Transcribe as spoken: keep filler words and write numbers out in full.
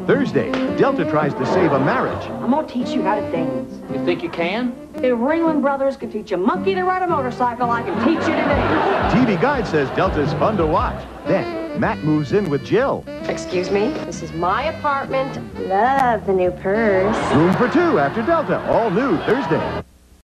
Thursday, Delta tries to save a marriage. I'm gonna teach you how to dance. You think you can? If Ringling Brothers can teach a monkey to ride a motorcycle, I can teach you to dance. T V Guide says Delta's fun to watch. Then, Matt moves in with Jill. Excuse me? This is my apartment. Love the new purse. Room for two after Delta, all new Thursday.